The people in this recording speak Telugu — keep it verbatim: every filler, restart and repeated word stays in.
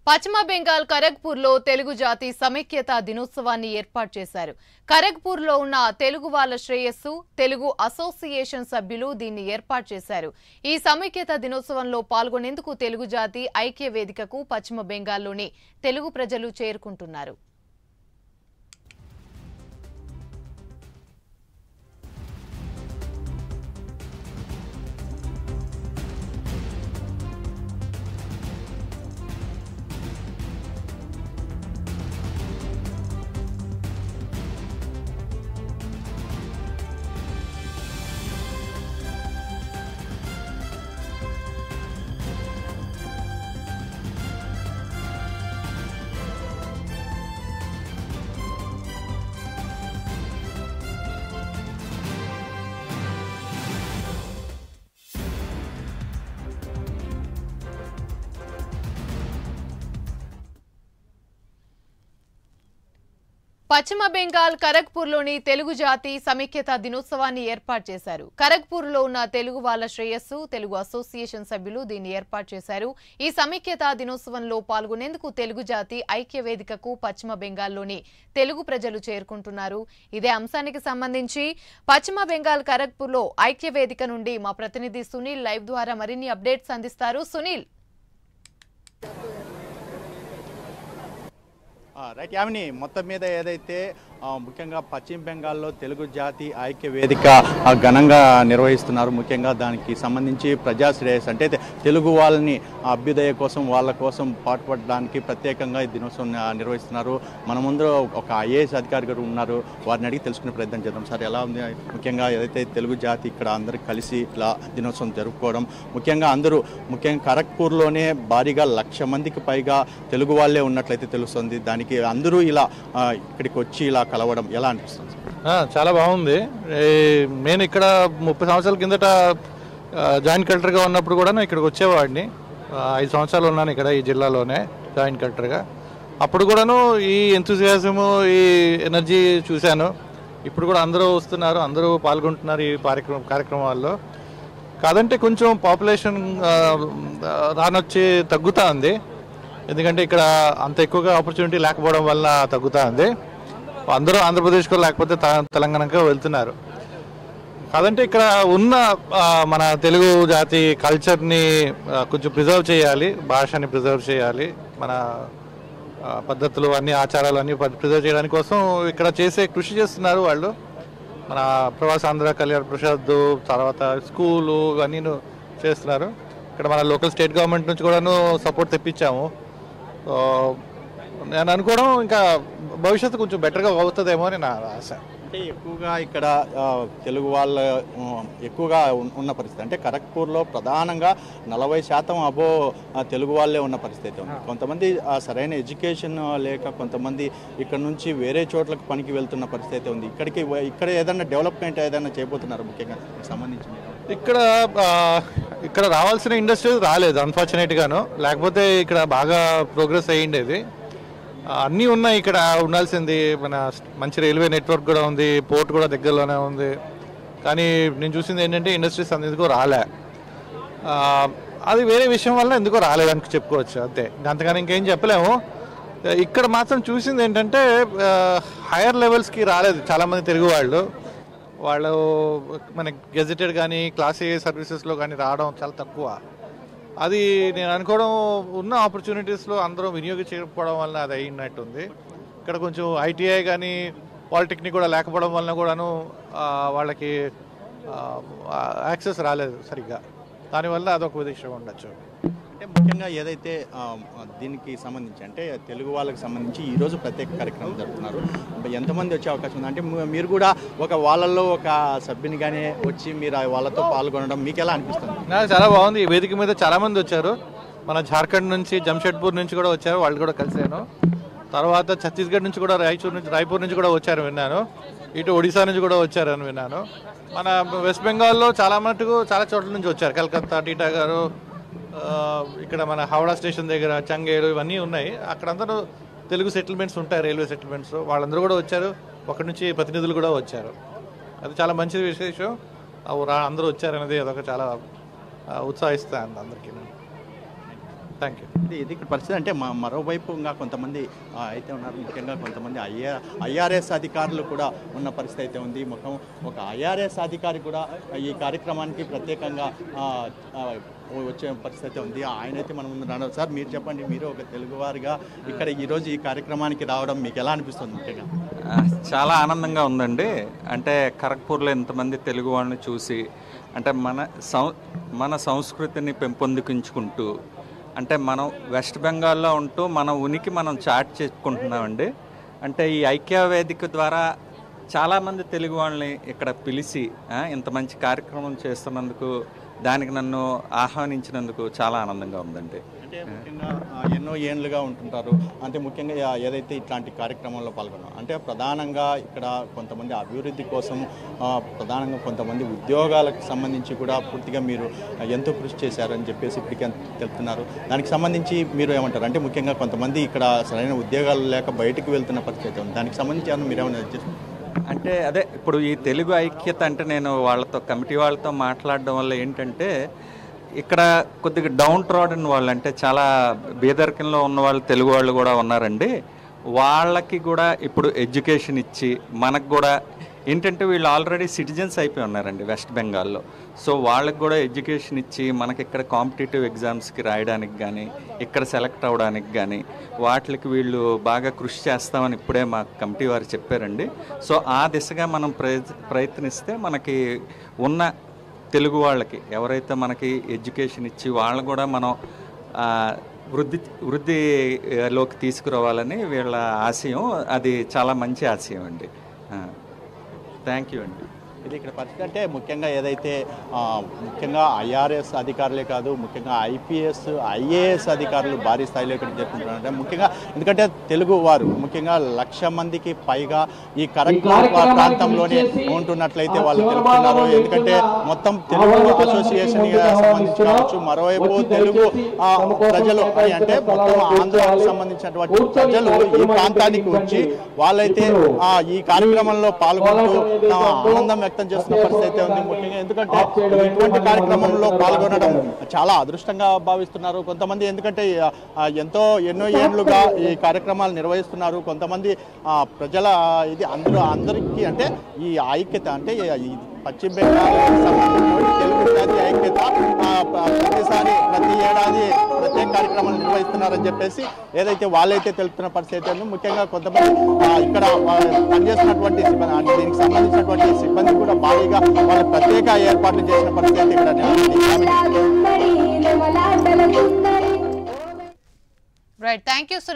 పశ్చిమ బెంగాల్ ఖరగ్పూర్లో తెలుగు జాతి సమైక్యతా దినోత్సవాన్ని ఏర్పాటు చేశారు. ఖరగ్పూర్లో ఉన్న తెలుగు వాళ్ళ శ్రేయస్సు తెలుగు అసోసియేషన్ సభ్యులు దీన్ని ఏర్పాటు చేశారు. ఈ సమైక్యతా దినోత్సవంలో పాల్గొనేందుకు తెలుగు జాతి ఐక్య వేదికకు పశ్చిమ బెంగాల్లోని తెలుగు ప్రజలు చేరుకుంటున్నారు. పశ్చిమ బెంగాల్ ఖరగ్పూర్లోని తెలుగు జాతి సమైక్యతా దినోత్సవాన్ని ఏర్పాటు చేశారు. ఖరగ్పూర్లో ఉన్న తెలుగు వాళ్ళ శ్రేయస్సు తెలుగు అసోసియేషన్ సభ్యులు దీన్ని ఏర్పాటు చేశారు. ఈ సమైక్యతా దినోత్సవంలో పాల్గొనేందుకు తెలుగు జాతి ఐక్య వేదికకు పశ్చిమ బెంగాల్లోని తెలుగు ప్రజలు చేరుకుంటున్నారు. ఇదే అంశానికి సంబంధించి పశ్చిమ బెంగాల్ ఖరగ్పూర్లో ఐక్య వేదిక నుండి మా ప్రతినిధి సునీల్ లైవ్ ద్వారా మరిన్ని అప్డేట్స్ అందిస్తారు. సునీల్, రైట్ యామిని, మొత్తం మీద ఏదైతే ముఖ్యంగా పశ్చిమ బెంగాల్లో తెలుగు జాతి ఐక్య వేదిక ఘనంగా నిర్వహిస్తున్నారు. ముఖ్యంగా దానికి సంబంధించి ప్రజా శ్రేయస్ అంటే తెలుగు వాళ్ళని అభ్యుదయ కోసం వాళ్ళ కోసం పాటుపడడానికి ప్రత్యేకంగా ఈ దినోత్సవం నిర్వహిస్తున్నారు. మన ముందు ఒక ఐఏఎస్ అధికారి గారు ఉన్నారు, వారిని అడిగి తెలుసుకునే ప్రయత్నం చేద్దాం. సార్, ఎలా ఉంది ముఖ్యంగా ఏదైతే తెలుగు జాతి ఇక్కడ అందరూ కలిసి ఇలా దినోత్సవం జరుపుకోవడం, ముఖ్యంగా అందరూ ముఖ్యంగా ఖరగ్పూర్లోనే భారీగా లక్ష మందికి పైగా తెలుగు వాళ్ళే ఉన్నట్లయితే తెలుస్తుంది. దానికి అందరూ ఇలా ఇక్కడికి వచ్చి ఇలా కలవడం ఎలా అనిపిస్తుంది? చాలా బాగుంది. నేను ఇక్కడ ముప్పై సంవత్సరాల కిందట జాయింట్ కలెక్టర్గా ఉన్నప్పుడు కూడా ఇక్కడికి వచ్చేవాడిని. ఐదు సంవత్సరాలు ఉన్నాను ఇక్కడ ఈ జిల్లాలోనే జాయింట్ కలెక్టర్గా. అప్పుడు కూడాను ఈ ఎంతూజియాజము ఈ ఎనర్జీ చూశాను. ఇప్పుడు కూడా అందరూ వస్తున్నారు, అందరూ పాల్గొంటున్నారు ఈ కార్యక్రమం కార్యక్రమాల్లో. కాదంటే కొంచెం పాపులేషన్ రానొచ్చి తగ్గుతూ ఉంది. ఎందుకంటే ఇక్కడ అంత ఎక్కువగా ఆపర్చునిటీ లేకపోవడం వల్ల తగ్గుతూ ఉంది. అందరూ ఆంధ్రప్రదేశ్కో లేకపోతే తెలంగాణకో వెళ్తున్నారు. కాదంటే ఇక్కడ ఉన్న మన తెలుగు జాతి కల్చర్ని కొంచెం ప్రిజర్వ్ చేయాలి, భాషని ప్రిజర్వ్ చేయాలి, మన పద్ధతులు అన్ని ఆచారాలు అన్నీ ప్రిజర్వ్ చేయడానికి కోసం ఇక్కడ చేసే కృషి చేస్తున్నారు వాళ్ళు. మన ప్రవాస ఆంధ్ర కళ్యాణ ప్రసాద్ తర్వాత స్కూలు అన్నీ చేస్తున్నారు. ఇక్కడ మన లోకల్ స్టేట్ గవర్నమెంట్ నుంచి కూడాను సపోర్ట్ తెప్పించాము. నేను అనుకోవడం ఇంకా భవిష్యత్తు కొంచెం బెటర్గా అవుతుందేమో అని నా ఆశ. అంటే ఎక్కువగా ఇక్కడ తెలుగు వాళ్ళ ఎక్కువగా ఉన్న పరిస్థితి అంటే ఖరగ్పూర్లో ప్రధానంగా నలభై శాతం అబో తెలుగు వాళ్ళే ఉన్న పరిస్థితి ఉంది. కొంతమంది సరైన ఎడ్యుకేషన్ లేక కొంతమంది ఇక్కడ నుంచి వేరే చోట్లకు పనికి వెళ్తున్న పరిస్థితి ఉంది. ఇక్కడికి ఇక్కడ ఏదైనా డెవలప్మెంట్ ఏదైనా చేయబోతున్నారు ముఖ్యంగా సంబంధించి? ఇక్కడ ఇక్కడ రావాల్సిన ఇండస్ట్రీస్ రాలేదు అన్ఫార్చునేట్గాను, లేకపోతే ఇక్కడ బాగా ప్రోగ్రెస్ అయ్యిండేది. అన్నీ ఉన్నాయి, ఇక్కడ ఉండాల్సింది. మన మంచి రైల్వే నెట్వర్క్ కూడా ఉంది, పోర్ట్ కూడా దగ్గరలోనే ఉంది. కానీ నేను చూసింది ఏంటంటే ఇండస్ట్రీస్ ఎందుకో రాలే. అది వేరే విషయం వల్ల ఎందుకో రాలేదని చెప్పుకోవచ్చు అంతే, అంతగాని ఇంకేం చెప్పలేము. ఇక్కడ మాత్రం చూసింది ఏంటంటే హైయర్ లెవెల్స్కి రాలేదు చాలామంది తెలుగు వాళ్ళు. వాళ్ళు మన గెజెటెడ్ కానీ క్లాస్ ఏ సర్వీసెస్లో కానీ రావడం చాలా తక్కువ. అది నేను అనుకోవడం ఉన్న ఆపర్చునిటీస్లో అందరూ వినియోగించకపోవడం వల్ల అది అయినట్టుంది. ఇక్కడ కొంచెం ఐటీఐ కానీ పాలిటెక్నిక్ కూడా లేకపోవడం వలన కూడాను వాళ్ళకి యాక్సెస్ రాలేదు సరిగ్గా. దానివల్ల అదొక విషయం ఉండొచ్చు. అంటే ముఖ్యంగా ఏదైతే దీనికి సంబంధించి అంటే తెలుగు వాళ్ళకి సంబంధించి ఈరోజు ప్రత్యేక కార్యక్రమం జరుపుతున్నారు. ఎంతమంది వచ్చే అవకాశం ఉంది? అంటే మీరు కూడా ఒక వాళ్ళల్లో ఒక సభ్యునిగానే వచ్చి మీరు వాళ్ళతో పాల్గొనడం మీకు ఎలా అనిపిస్తుంది? నాకు చాలా బాగుంది. ఈ వేదిక మీద చాలామంది వచ్చారు. మన జార్ఖండ్ నుంచి జంషెడ్పూర్ నుంచి కూడా వచ్చారు, వాళ్ళు కూడా కలిసాను. తర్వాత ఛత్తీస్గఢ్ నుంచి కూడా రాయచూర్ నుంచి రాయ్పూర్ నుంచి కూడా వచ్చారు విన్నాను. ఇటు ఒడిశా నుంచి కూడా వచ్చారని విన్నాను. మన వెస్ట్ బెంగాల్లో చాలా మటుకు చాలా చోట్ల నుంచి వచ్చారు. కలకత్తా, టీటా గారు, ఇక్కడ మన హౌడా స్టేషన్ దగ్గర చంగేడు ఇవన్నీ ఉన్నాయి. అక్కడందరూ తెలుగు సెటిల్మెంట్స్ ఉంటాయి, రైల్వే సెటిల్మెంట్స్. వాళ్ళందరూ కూడా వచ్చారు, అక్కడి నుంచి ప్రతినిధులు కూడా వచ్చారు. అది చాలా మంచి విశేషం. అందరూ వచ్చారనేది అదొక చాలా ఉత్సాహిస్తాను అందరికీ. Thank you. ఇది ఇది ఇక్కడ పరిస్థితి అంటే మా మరోవైపు ఇంకా కొంతమంది ఆ, అయితే ఉన్నారు. ముఖ్యంగా కొంతమంది ఐఆర్ ఐఆర్ఎస్ అధికారులు కూడా ఉన్న పరిస్థితి అయితే ఉంది. మొత్తం ఒక ఐఆర్ఎస్ అధికారి కూడా ఈ కార్యక్రమానికి ప్రత్యేకంగా ఆ, ఆ, వచ్చే పరిస్థితి అయితే ఉంది. ఆయన అయితే మనం ముందు రావడం. సార్ మీరు చెప్పండి, మీరు ఒక తెలుగువారిగా ఇక్కడ ఈరోజు ఈ కార్యక్రమానికి రావడం మీకు ఎలా అనిపిస్తుంది? ముఖ్యంగా చాలా ఆనందంగా ఉందండి. అంటే ఖరగ్పూర్లో ఇంతమంది తెలుగు వాళ్ళని చూసి అంటే మన సం మన సంస్కృతిని పెంపొందించుకుంటూ అంటే మనం వెస్ట్ బెంగాల్లో ఉంటూ మన ఉనికి మనం చాట్ చేసుకుంటున్నామండి. అంటే ఈ ఐక్య వేదిక ద్వారా చాలామంది తెలుగు వాళ్ళని ఇక్కడ పిలిచి ఇంత మంచి కార్యక్రమం చేస్తున్నందుకు, దానికి నన్ను ఆహ్వానించినందుకు చాలా ఆనందంగా ఉందండి. అంటే ముఖ్యంగా ఎన్నో ఏళ్ళుగా ఉంటుంటారు. అంటే ముఖ్యంగా ఏదైతే ఇట్లాంటి కార్యక్రమంలో పాల్గొన్నాం అంటే ప్రధానంగా ఇక్కడ కొంతమంది అభివృద్ధి కోసం, ప్రధానంగా కొంతమంది ఉద్యోగాలకు సంబంధించి కూడా పూర్తిగా మీరు ఎంతో కృషి చేశారని చెప్పేసి ఇప్పటికే తెలుపుతున్నారు. దానికి సంబంధించి మీరు ఏమంటారు? అంటే ముఖ్యంగా కొంతమంది ఇక్కడ సరైన ఉద్యోగాలు లేక బయటకు వెళ్తున్న పరిస్థితి ఉంది. దానికి సంబంధించి ఏమన్నా మీరు ఏమైనా అంటే అదే ఇప్పుడు ఈ తెలుగు ఐక్యత అంటే నేను వాళ్ళతో కమిటీ వాళ్ళతో మాట్లాడడం వల్ల ఏంటంటే ఇక్కడ కొద్దిగా డౌన్ ట్రాడన్ వాళ్ళు అంటే చాలా బేదరికంలో ఉన్న వాళ్ళు తెలుగు వాళ్ళు కూడా ఉన్నారండి. వాళ్ళకి కూడా ఇప్పుడు ఎడ్యుకేషన్ ఇచ్చి మనకు కూడా ఏంటంటే వీళ్ళు ఆల్రెడీ సిటిజన్స్ అయిపోయి ఉన్నారండి వెస్ట్ బెంగాల్లో. సో వాళ్ళకి కూడా ఎడ్యుకేషన్ ఇచ్చి మనకి ఇక్కడ కాంపిటేటివ్ ఎగ్జామ్స్కి రాయడానికి కానీ, ఇక్కడ సెలెక్ట్ అవ్వడానికి కానీ వాటికి వీళ్ళు బాగా కృషి చేస్తామని ఇప్పుడే మా కమిటీ వారు చెప్పారండి. సో ఆ దిశగా మనం ప్రయత్నిస్తే మనకి ఉన్న తెలుగు వాళ్ళకి ఎవరైతే మనకి ఎడ్యుకేషన్ ఇచ్చి వాళ్ళు కూడా మనం వృద్ధి వృద్ధిలోకి తీసుకురావాలని వీళ్ళ ఆశయం. అది చాలా మంచి ఆశయం అండి. థ్యాంక్ యూ అండి. ఇది ఇక్కడ పరిస్థితి అంటే ముఖ్యంగా ఏదైతే ముఖ్యంగా ఐఆర్ఎస్ అధికారులే కాదు, ముఖ్యంగా ఐపీఎస్ ఐఏఎస్ అధికారులు భారీ స్థాయిలో ఇక్కడ జరుపుకుంటున్నారంటే ముఖ్యంగా ఎందుకంటే తెలుగు వారు ముఖ్యంగా లక్ష మందికి పైగా ఈ ఖరగ్పూర్ ప్రాంతంలోనే ఉంటున్నట్లయితే వాళ్ళు తెలుపుతున్నారు. ఎందుకంటే మొత్తం తెలుగు అసోసియేషన్ సంబంధించి కావచ్చు, మరోవైపు తెలుగు ప్రజలు అంటే మొత్తం ఆంధ్రాకు సంబంధించినటువంటి ప్రజలు ఈ ప్రాంతానికి వచ్చి వాళ్ళైతే ఈ కార్యక్రమంలో పాల్గొంటూ ఆనందం వ్యక్తం చేస్తున్న పరిస్థితి అయితే ఉంది. ముఖ్యంగా ఎందుకంటే ఇటువంటి కార్యక్రమంలో పాల్గొనడం చాలా అదృష్టంగా భావిస్తున్నారు కొంతమంది. ఎందుకంటే ఎంతో ఎన్నో ఏళ్లుగా ఈ కార్యక్రమాలు నిర్వహిస్తున్నారు. కొంతమంది ప్రజల ఇది అందరూ అందరికీ అంటే ఈ ఐక్యత అంటే పశ్చిమ బెంగాల్ సంబంధించిన తెలుగు జాతి ఐక్యత ప్రతిసారి ప్రతి ఏడాది ప్రత్యేక కార్యక్రమాలు నిర్వహిస్తున్నారని చెప్పేసి ఏదైతే వాళ్ళైతే తెలుపుతున్న పరిస్థితి ఉంది. ముఖ్యంగా కొంతమంది ఇక్కడ పనిచేస్తున్నటువంటి సిబ్బంది దీనికి సంబంధించినటువంటి సిబ్బంది కూడా భారీగా వాళ్ళ ప్రత్యేక ఏర్పాట్లు చేసిన పరిస్థితి ఇక్కడ. Right, thank you.